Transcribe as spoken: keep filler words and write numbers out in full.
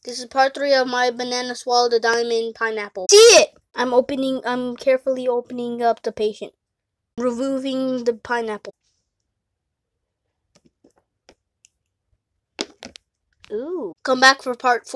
This is part three of my banana swallowed a diamond pineapple. See it! I'm opening, I'm carefully opening up the patient. Removing the pineapple. Ooh. Come back for part four.